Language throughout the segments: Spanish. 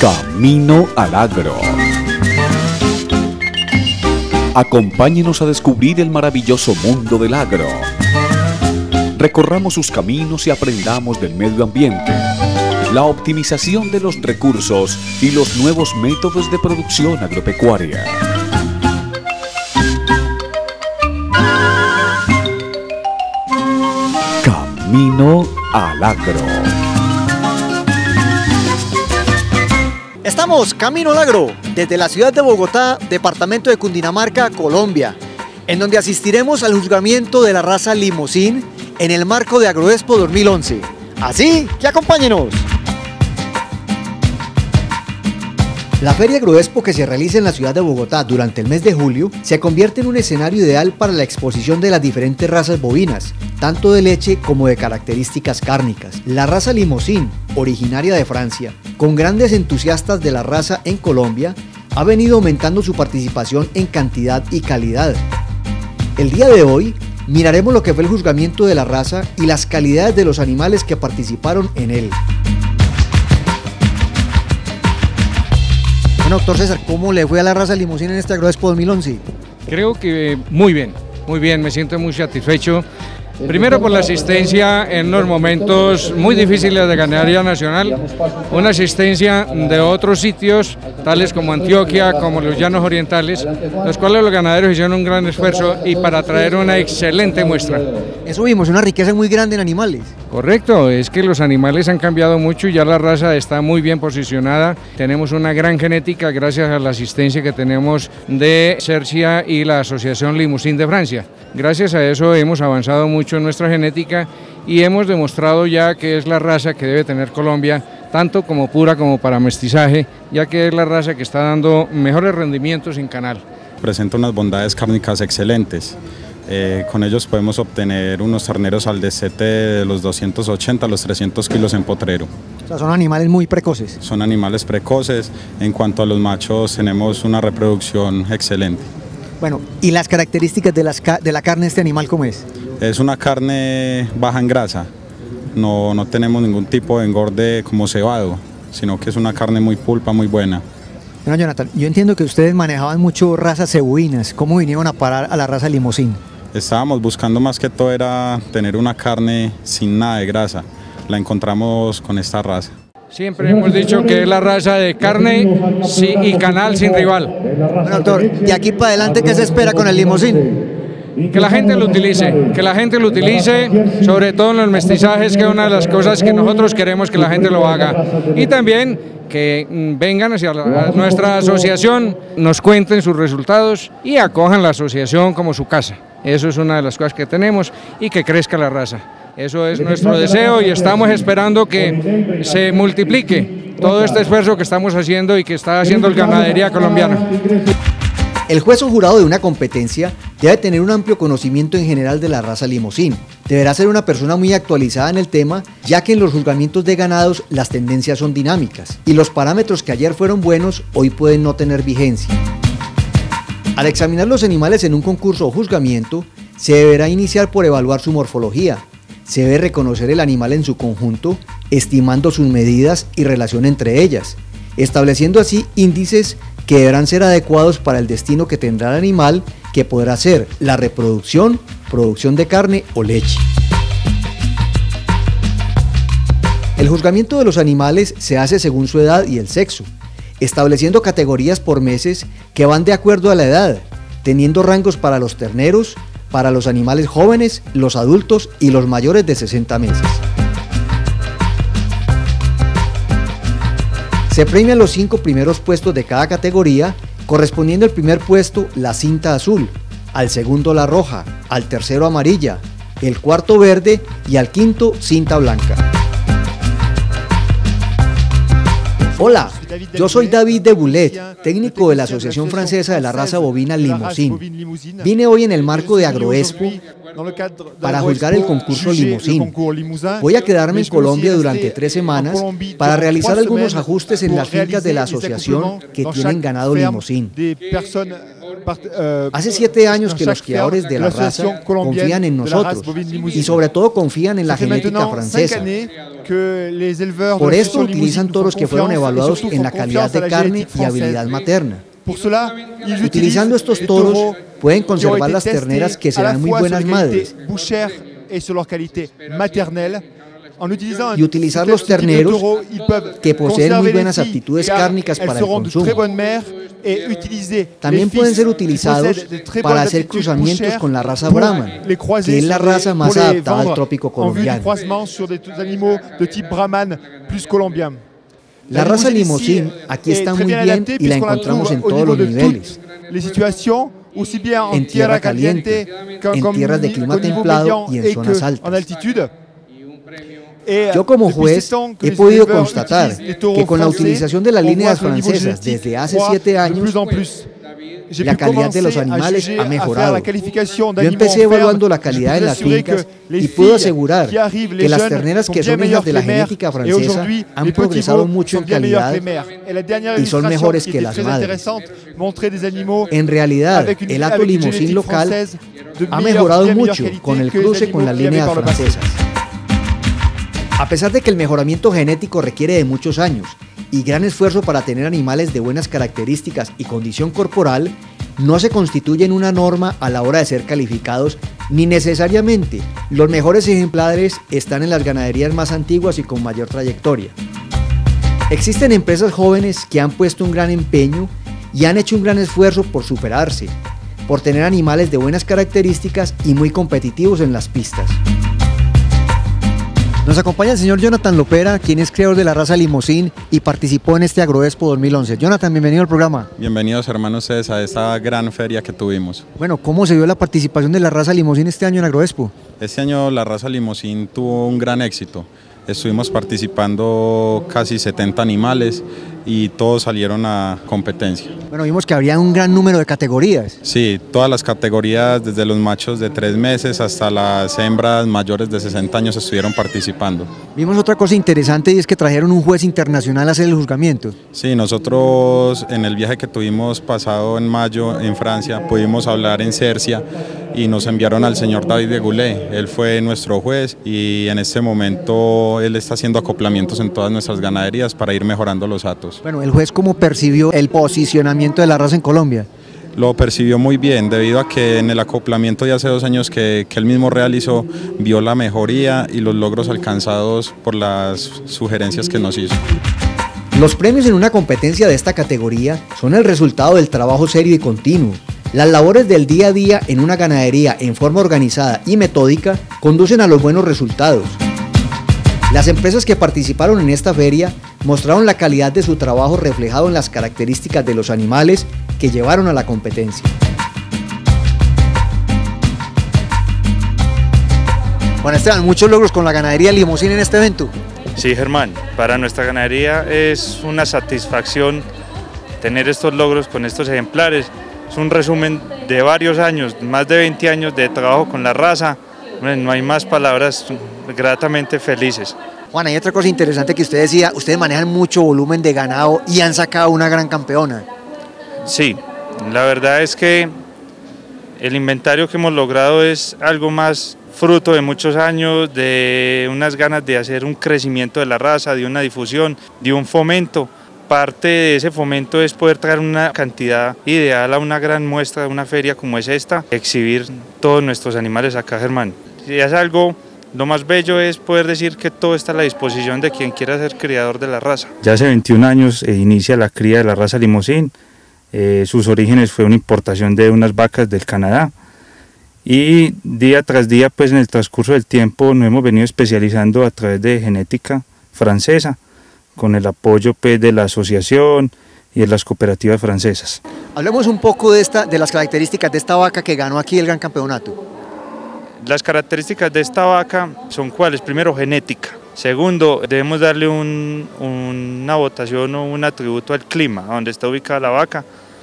Camino al Agro. Acompáñenos a descubrir el maravilloso mundo del agro. Recorramos sus caminos y aprendamos del medio ambiente, la optimización de los recursos y los nuevos métodos de producción agropecuaria. Camino al Agro. Estamos camino al agro, desde la ciudad de Bogotá, departamento de Cundinamarca, Colombia, en donde asistiremos al juzgamiento de la raza Limousin en el marco de Agroexpo 2011. Así que acompáñenos. La Feria Agroexpo, que se realiza en la ciudad de Bogotá durante el mes de julio, se convierte en un escenario ideal para la exposición de las diferentes razas bovinas, tanto de leche como de características cárnicas. La raza Limousin, originaria de Francia, con grandes entusiastas de la raza en Colombia, ha venido aumentando su participación en cantidad y calidad. El día de hoy miraremos lo que fue el juzgamiento de la raza y las calidades de los animales que participaron en él. Bueno, doctor César, ¿cómo le fue a la raza Limousin en este Agroexpo 2011? Creo que muy bien, me siento muy satisfecho. Primero por la asistencia en unos momentos muy difíciles de ganadería nacional, una asistencia de otros sitios, tales como Antioquia, como los Llanos Orientales, los cuales los ganaderos hicieron un gran esfuerzo y para traer una excelente muestra. Eso vimos, una riqueza muy grande en animales. Correcto, es que los animales han cambiado mucho y ya la raza está muy bien posicionada. Tenemos una gran genética gracias a la asistencia que tenemos de Cercia y la Asociación Limousin de Francia. Gracias a eso hemos avanzado mucho en nuestra genética y hemos demostrado ya que es la raza que debe tener Colombia, tanto como pura como para mestizaje, ya que es la raza que está dando mejores rendimientos en canal. Presenta unas bondades cárnicas excelentes. Con ellos podemos obtener unos terneros al destete de los 280 a los 300 kilos en potrero. O sea, son animales muy precoces. Son animales precoces. En cuanto a los machos, tenemos una reproducción excelente. Bueno, ¿y las características de la carne de este animal cómo es? Es una carne baja en grasa. No tenemos ningún tipo de engorde como cebado, sino que es una carne muy pulpa, muy buena. Bueno, Jonathan, yo entiendo que ustedes manejaban mucho razas cebuinas. ¿Cómo vinieron a parar a la raza Limousin? Estábamos buscando más que todo era tener una carne sin nada de grasa. La encontramos con esta raza. Siempre hemos dicho que es la raza de carne y canal sin rival. Bueno, doctor, de aquí para adelante, ¿qué se espera con el Limousin? Que la gente lo utilice, sobre todo en los mestizajes, que es una de las cosas que nosotros queremos que la gente lo haga. Y también que vengan hacia nuestra asociación, nos cuenten sus resultados y acojan la asociación como su casa. Eso es una de las cosas que tenemos y que crezca la raza. Eso es nuestro deseo y estamos esperando que se multiplique todo este esfuerzo que estamos haciendo y que está haciendo la ganadería colombiana. El juez o jurado de una competencia debe tener un amplio conocimiento en general de la raza Limousin. Deberá ser una persona muy actualizada en el tema, ya que en los juzgamientos de ganados las tendencias son dinámicas y los parámetros que ayer fueron buenos hoy pueden no tener vigencia. Al examinar los animales en un concurso o juzgamiento, se deberá iniciar por evaluar su morfología. Se debe reconocer el animal en su conjunto, estimando sus medidas y relación entre ellas, estableciendo así índices que deberán ser adecuados para el destino que tendrá el animal, que podrá ser la reproducción, producción de carne o leche. El juzgamiento de los animales se hace según su edad y el sexo, estableciendo categorías por meses que van de acuerdo a la edad, teniendo rangos para los terneros, para los animales jóvenes, los adultos y los mayores de 60 meses. Se premian los 5 primeros puestos de cada categoría, correspondiendo al primer puesto la cinta azul, al segundo la roja, al tercero amarilla, el cuarto verde y al quinto cinta blanca. Hola, yo soy David de Boulet, técnico de la Asociación Francesa de la Raza Bovina Limousin. Vine hoy en el marco de Agroexpo para juzgar el concurso Limousin. Voy a quedarme en Colombia durante 3 semanas para realizar algunos ajustes en las fincas de la asociación que tienen ganado Limousin. Hace 7 años que los criadores de la raza confían en nosotros y sobre todo confían en la genética francesa. Por esto utilizan toros que fueron evaluados en la calidad de carne y habilidad materna. Utilizando estos toros pueden conservar las terneras que serán muy buenas madres. Y utilizar los terneros que poseen muy buenas aptitudes cárnicas para el consumo. También pueden ser utilizados para hacer cruzamientos con la raza Brahman, que es la raza más adaptada al trópico colombiano. La raza Limousin aquí está muy bien y la encontramos en todos los niveles. En tierra caliente, en tierras de clima templado y en zonas altas. Yo como juez he podido constatar que con la utilización de las líneas francesas desde hace 7 años, la calidad de los animales ha mejorado. Yo empecé evaluando la calidad de las fincas y puedo asegurar que las terneras que son hijas de la genética francesa han progresado mucho en calidad y son mejores que las madres. En realidad, el hato Limousin local ha mejorado mucho con el cruce con las líneas francesas. A pesar de que el mejoramiento genético requiere de muchos años y gran esfuerzo para tener animales de buenas características y condición corporal, no se constituyen una norma a la hora de ser calificados, ni necesariamente los mejores ejemplares están en las ganaderías más antiguas y con mayor trayectoria. Existen empresas jóvenes que han puesto un gran empeño y han hecho un gran esfuerzo por superarse, por tener animales de buenas características y muy competitivos en las pistas. Nos acompaña el señor Jonathan Lopera, quien es creador de la raza Limousin y participó en este Agroexpo 2011. Jonathan, bienvenido al programa. Bienvenidos, hermanos, ustedes a esta gran feria que tuvimos. Bueno, ¿cómo se dio la participación de la raza Limousin este año en Agroexpo? Este año la raza Limousin tuvo un gran éxito. Estuvimos participando casi 70 animales y todos salieron a competencia. Bueno, vimos que había un gran número de categorías. Sí, todas las categorías, desde los machos de 3 meses hasta las hembras mayores de 60 años estuvieron participando. Vimos otra cosa interesante y es que trajeron un juez internacional a hacer el juzgamiento. Sí, nosotros en el viaje que tuvimos pasado en mayo en Francia pudimos hablar en Cercia y nos enviaron al señor David de Goulet. Él fue nuestro juez y en este momento él está haciendo acoplamientos en todas nuestras ganaderías para ir mejorando los hatos. Bueno, ¿el juez cómo percibió el posicionamiento de la raza en Colombia? Lo percibió muy bien, debido a que en el acoplamiento de hace 2 años que él mismo realizó, vio la mejoría y los logros alcanzados por las sugerencias que nos hizo. Los premios en una competencia de esta categoría son el resultado del trabajo serio y continuo. Las labores del día a día en una ganadería en forma organizada y metódica conducen a los buenos resultados. Las empresas que participaron en esta feria mostraron la calidad de su trabajo reflejado en las características de los animales que llevaron a la competencia. Bueno, Esteban, muchos logros con la ganadería Limousin en este evento. Sí, Germán, para nuestra ganadería es una satisfacción tener estos logros con estos ejemplares. Es un resumen de varios años, más de 20 años de trabajo con la raza. No hay más palabras, gratamente felices. Juan, hay otra cosa interesante que usted decía, ustedes manejan mucho volumen de ganado y han sacado una gran campeona. Sí, la verdad es que el inventario que hemos logrado es algo más fruto de muchos años, de unas ganas de hacer un crecimiento de la raza, de una difusión, de un fomento. Parte de ese fomento es poder traer una cantidad ideal a una gran muestra de una feria como es esta, exhibir todos nuestros animales acá, Germán. Si es algo, lo más bello es poder decir que todo está a la disposición de quien quiera ser criador de la raza. Ya hace 21 años inicia la cría de la raza Limousin. Sus orígenes fue una importación de unas vacas del Canadá y día tras día, pues en el transcurso del tiempo nos hemos venido especializando a través de genética francesa, con el apoyo pues, de la asociación y de las cooperativas francesas. Hablemos un poco de las características de esta vaca que ganó aquí el gran campeonato. Las características de esta vaca son cuáles: primero, genética. Segundo, debemos darle una votación o un atributo al clima, a donde está ubicada la vaca,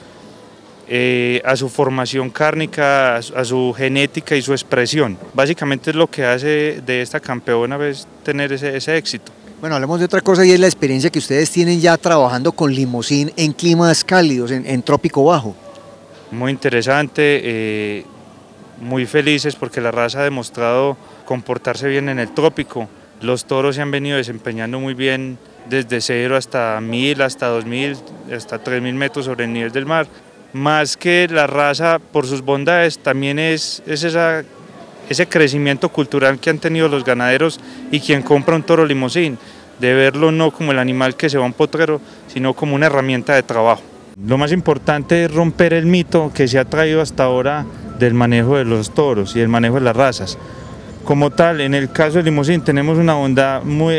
a su formación cárnica, a su genética y su expresión. Básicamente es lo que hace de esta campeona pues, tener ese éxito. Bueno, hablemos de otra cosa y es la experiencia que ustedes tienen ya trabajando con Limousin en climas cálidos, en trópico bajo. muy interesante, muy felices porque la raza ha demostrado comportarse bien en el trópico. Los toros se han venido desempeñando muy bien desde 0 hasta 1000, hasta 2000, hasta 3000 metros sobre el nivel del mar. Más que la raza, por sus bondades, también es ese crecimiento cultural que han tenido los ganaderos y quien compra un toro limosín, de verlo no como el animal que se va a un potrero, sino como una herramienta de trabajo. Lo más importante es romper el mito que se ha traído hasta ahora del manejo de los toros y el manejo de las razas. Como tal, en el caso del limosín tenemos una onda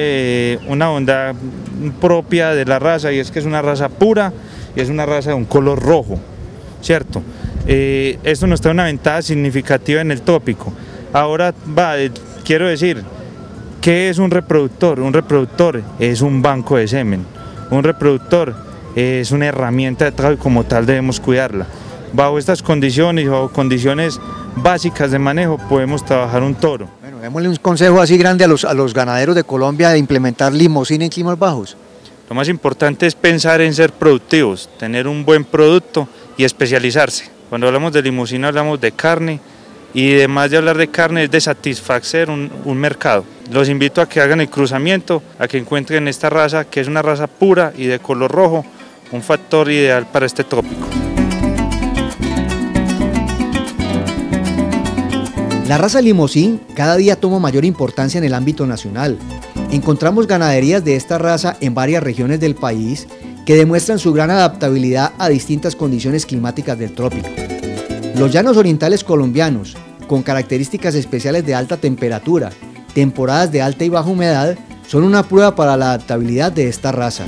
propia de la raza, y es que es una raza pura y es una raza de un color rojo, ¿cierto? Esto nos trae una ventaja significativa en el trópico. Ahora quiero decir, ¿qué es un reproductor? Un reproductor es un banco de semen, un reproductor es una herramienta de trabajo y como tal debemos cuidarla. Bajo estas condiciones, bajo condiciones básicas de manejo, podemos trabajar un toro. Bueno, démosle un consejo así grande a los ganaderos de Colombia de implementar limosín en climas bajos. Lo más importante es pensar en ser productivos, tener un buen producto y especializarse. Cuando hablamos de limosín hablamos de carne y además de hablar de carne es de satisfacer un mercado. Los invito a que hagan el cruzamiento, a que encuentren esta raza que es una raza pura y de color rojo, un factor ideal para este trópico. La raza limosín cada día toma mayor importancia en el ámbito nacional. Encontramos ganaderías de esta raza en varias regiones del país que demuestran su gran adaptabilidad a distintas condiciones climáticas del trópico. Los llanos orientales colombianos, con características especiales de alta temperatura, temporadas de alta y baja humedad, son una prueba para la adaptabilidad de esta raza.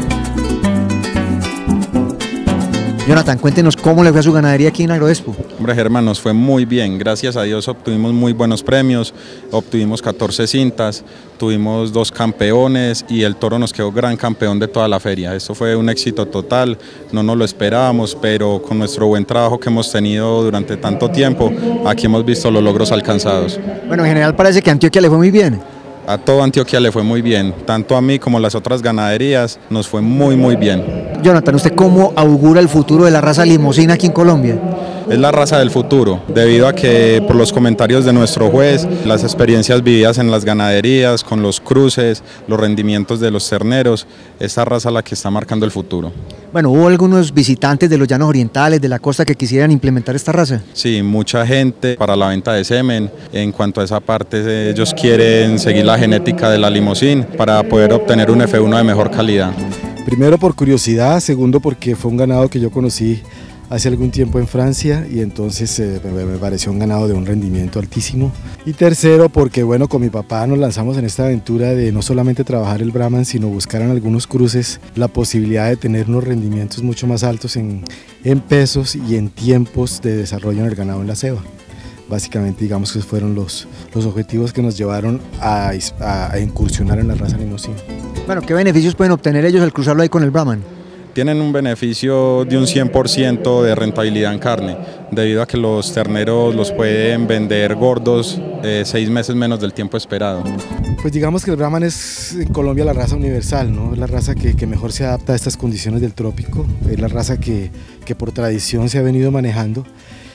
Jonathan, cuéntenos cómo le fue a su ganadería aquí en Agroexpo. Hombre, Germán, nos fue muy bien, gracias a Dios obtuvimos muy buenos premios, obtuvimos 14 cintas, tuvimos 2 campeones y el toro nos quedó gran campeón de toda la feria. Esto fue un éxito total, no nos lo esperábamos, pero con nuestro buen trabajo que hemos tenido durante tanto tiempo, aquí hemos visto los logros alcanzados. Bueno, en general parece que a Antioquia le fue muy bien. A toda Antioquia le fue muy bien, tanto a mí como a las otras ganaderías, nos fue muy bien. Jonathan, ¿usted cómo augura el futuro de la raza limosín aquí en Colombia? Es la raza del futuro, debido a que por los comentarios de nuestro juez, las experiencias vividas en las ganaderías, con los cruces, los rendimientos de los terneros, esta raza es la que está marcando el futuro. Bueno, ¿hubo algunos visitantes de los llanos orientales, de la costa, que quisieran implementar esta raza? Sí, mucha gente para la venta de semen. En cuanto a esa parte, ellos quieren seguir la genética de la limosín para poder obtener un F1 de mejor calidad. Primero por curiosidad, segundo porque fue un ganado que yo conocí hace algún tiempo en Francia y entonces me pareció un ganado de un rendimiento altísimo. Y tercero porque bueno, con mi papá nos lanzamos en esta aventura de no solamente trabajar el Brahman, sino buscar en algunos cruces la posibilidad de tener unos rendimientos mucho más altos en pesos y en tiempos de desarrollo en el ganado en la ceba. Básicamente digamos que fueron los objetivos que nos llevaron a incursionar en la raza limosín. Bueno, ¿qué beneficios pueden obtener ellos al cruzarlo ahí con el Brahman? Tienen un beneficio de un 100% de rentabilidad en carne, debido a que los terneros los pueden vender gordos 6 meses menos del tiempo esperado. Pues digamos que el Brahman es en Colombia la raza universal, ¿no? Es la raza que mejor se adapta a estas condiciones del trópico, es la raza que por tradición se ha venido manejando.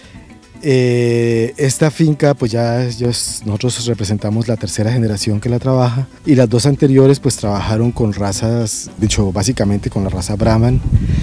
Esta finca pues nosotros representamos la tercera generación que la trabaja y las 2 anteriores pues trabajaron con razas, de hecho básicamente con la raza Brahman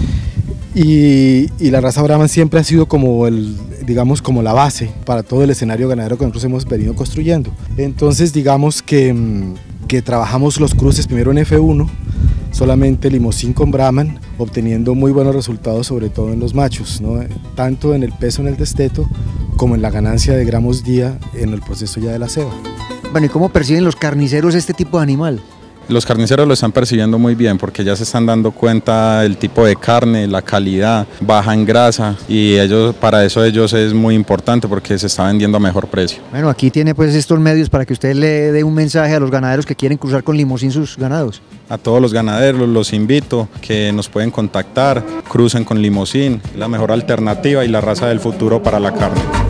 y la raza Brahman siempre ha sido como digamos como la base para todo el escenario ganadero que nosotros hemos venido construyendo. Entonces digamos que trabajamos los cruces primero en F1, solamente limosín con Brahman, obteniendo muy buenos resultados sobre todo en los machos, ¿no? Tanto en el peso en el desteto como en la ganancia de gramos día en el proceso ya de la ceba. Bueno, ¿y cómo perciben los carniceros este tipo de animal? Los carniceros lo están percibiendo muy bien porque ya se están dando cuenta del tipo de carne, la calidad, baja en grasa y para eso ellos es muy importante porque se está vendiendo a mejor precio. Bueno, aquí tiene pues estos medios para que usted le dé un mensaje a los ganaderos que quieren cruzar con limosín sus ganados. A todos los ganaderos los invito que nos pueden contactar, crucen con limosín, la mejor alternativa y la raza del futuro para la carne.